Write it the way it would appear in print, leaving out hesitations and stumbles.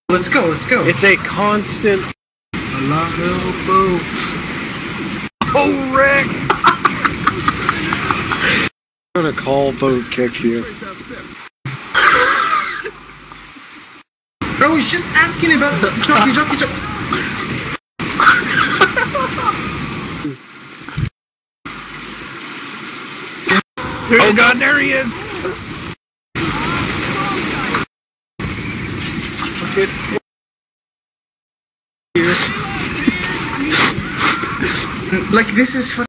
Let's go, let's go. It's a constant. A lot of boats. Oh, Rick! I'm gonna call boat kick you. I was just asking about the jockey. Oh God, there he is! Like, this is